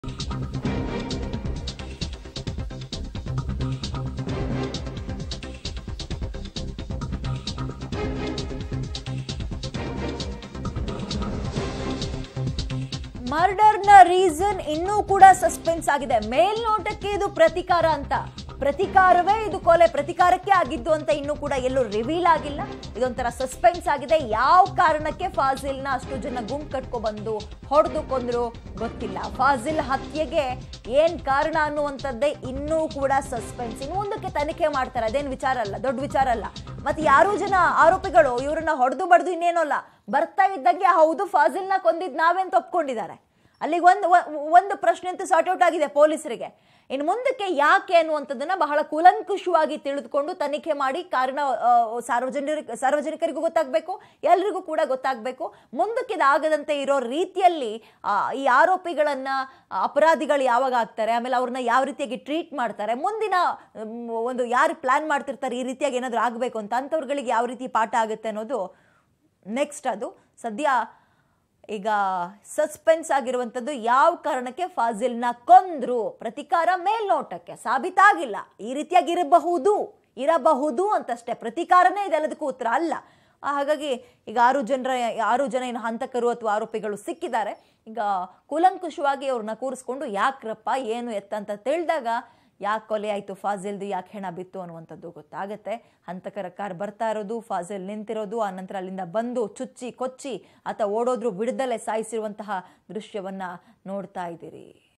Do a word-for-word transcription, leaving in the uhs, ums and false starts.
ಮರ್ಡರ್ನ reason ಇನ್ನೂ ಕೂಡ suspense ಆಗಿದೆ. ಮೇಲ್ನೋಟಕ್ಕೆ ಇದು ಪ್ರತಿಕಾರ ಅಂತ, ಪ್ರತಿಕಾರವೇ ಇದು ಕೊಲೆ, ಪ್ರತಿಕಾರಕ್ಕೆ ಆಗಿದ್ದು ಅಂತ ಇನ್ನೂ ಕೂಡ ಎಲ್ಲೂ ರಿವೀಲ್ ಆಗಿಲ್ಲ. ಇದೊಂಥರ ಸಸ್ಪೆನ್ಸ್ ಆಗಿದೆ. ಯಾವ ಕಾರಣಕ್ಕೆ ಫಾಜಿಲ್ನ ಅಷ್ಟು ಜನ ಗುಂಪು ಕಟ್ಕೊ ಬಂದು ಹೊಡೆದು ಕೊಂದ್ರು ಗೊತ್ತಿಲ್ಲ. ಫಾಜಿಲ್ ಹತ್ಯೆಗೆ ಏನ್ ಕಾರಣ ಅನ್ನುವಂಥದ್ದೇ ಇನ್ನೂ ಕೂಡ ಸಸ್ಪೆನ್ಸ್. ಇನ್ನು ಮುಂದಕ್ಕೆ ತನಿಖೆ ಮಾಡ್ತಾರೆ, ಅದೇನು ವಿಚಾರ ಅಲ್ಲ, ದೊಡ್ಡ ವಿಚಾರ ಅಲ್ಲ. ಮತ್ತೆ ಯಾರೂ ಜನ ಆರೋಪಿಗಳು ಇವ್ರನ್ನ ಹೊಡೆದು ಬಡ್ದು ಇನ್ನೇನೋ ಅಲ್ಲ, ಬರ್ತಾ ಇದ್ದಂಗೆ ಹೌದು ಫಾಜಿಲ್ನ ಕೊಂದಿದ್ ನಾವೇಂತ ಒಪ್ಕೊಂಡಿದ್ದಾರೆ. ಅಲ್ಲಿಗೆ ಒಂದು ಒಂದು ಪ್ರಶ್ನೆ ಅಂತೂ ಸಾರ್ಟ್ ಔಟ್ ಆಗಿದೆ ಪೊಲೀಸರಿಗೆ. ಇನ್ನು ಮುಂದಕ್ಕೆ ಯಾಕೆ ಅನ್ನುವಂಥದ್ದನ್ನ ಬಹಳ ಕೂಲಂಕುಷವಾಗಿ ತಿಳಿದುಕೊಂಡು ತನಿಖೆ ಮಾಡಿ ಕಾರಣ ಸಾರ್ವಜನಿಕ ಸಾರ್ವಜನಿಕರಿಗೂ ಗೊತ್ತಾಗಬೇಕು, ಎಲ್ರಿಗೂ ಕೂಡ ಗೊತ್ತಾಗಬೇಕು. ಮುಂದಕ್ಕೆ ಇದಾಗದಂತೆ ಇರೋ ರೀತಿಯಲ್ಲಿ ಈ ಆರೋಪಿಗಳನ್ನ, ಅಪರಾಧಿಗಳು ಯಾವಾಗ ಆಗ್ತಾರೆ, ಆಮೇಲೆ ಅವ್ರನ್ನ ಯಾವ ರೀತಿಯಾಗಿ ಟ್ರೀಟ್ ಮಾಡ್ತಾರೆ, ಮುಂದಿನ ಒಂದು ಯಾರು ಪ್ಲಾನ್ ಮಾಡ್ತಿರ್ತಾರೆ ಈ ರೀತಿಯಾಗಿ ಏನಾದರೂ ಆಗಬೇಕು ಅಂತ, ಅಂಥವ್ರುಗಳಿಗೆ ಯಾವ ರೀತಿ ಪಾಠ ಆಗುತ್ತೆ ಅನ್ನೋದು ನೆಕ್ಸ್ಟ್. ಅದು ಸದ್ಯ ಈಗ ಸಸ್ಪೆನ್ಸ್ ಆಗಿರುವಂಥದ್ದು ಯಾವ ಕಾರಣಕ್ಕೆ ಫಾಜಿಲ್ನ ಕೊಂದ್ರು. ಪ್ರತಿಕಾರ ಮೇಲ್ನೋಟಕ್ಕೆ ಸಾಬೀತಾಗಿಲ್ಲ, ಈ ರೀತಿಯಾಗಿ ಇರಬಹುದು ಇರಬಹುದು ಅಂತಷ್ಟೇ, ಪ್ರತಿಕಾರನೇ ಇದೆಲ್ಲದಕ್ಕೂ ಉತ್ತರ ಅಲ್ಲ. ಹಾಗಾಗಿ ಈಗ ಆರು ಜನರ ಆರು ಜನ ಏನು ಹಂತಕರು ಅಥವಾ ಆರೋಪಿಗಳು ಸಿಕ್ಕಿದ್ದಾರೆ. ಈಗ ಕೂಲಂಕುಷವಾಗಿ ಅವ್ರನ್ನ ಕೂರಿಸ್ಕೊಂಡು ಯಾಕ್ರಪ್ಪ ಏನು ಎತ್ತ ಅಂತ ತಿಳಿದಾಗ ಯಾಕೆ ಕೊಲೆ ಆಯಿತು ಫಾಜಿಲ್ದು, ಯಾಕೆ ಹೆಣ ಬಿತ್ತು ಅನ್ನುವಂಥದ್ದು ಗೊತ್ತಾಗುತ್ತೆ. ಹಂತಕರ ಕಾರ್ ಬರ್ತಾ ಇರೋದು, ಫಾಜಿಲ್ ನಿಂತಿರೋದು, ಆ ನಂತರ ಅಲ್ಲಿಂದ ಬಂದು ಚುಚ್ಚಿ ಕೊಚ್ಚಿ ಆತ ಓಡೋದ್ರು ಬಿಡದಲ್ಲೇ ಸಾಯಿಸಿರುವಂತಹ ದೃಶ್ಯವನ್ನ ನೋಡ್ತಾ ಇದ್ದೀರಿ.